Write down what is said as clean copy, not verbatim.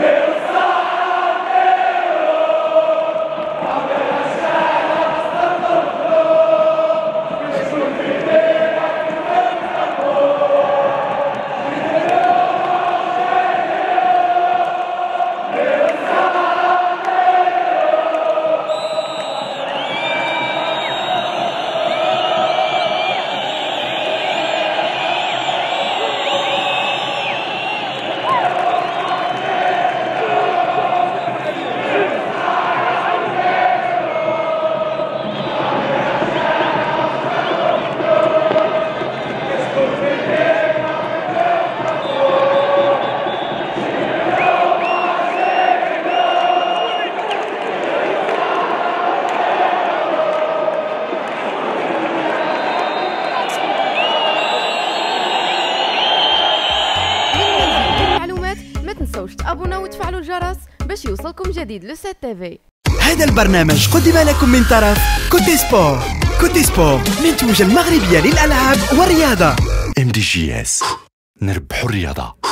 تنسوش تابونا وتفعلوا الجرس باش يوصلكم جديد لو 7 تي. هذا البرنامج قدم لكم من طرف كوتي سبور. كوتي سبور منتوجة المغربية للألعاب والرياضة. MDGS، نربحوا الرياضة.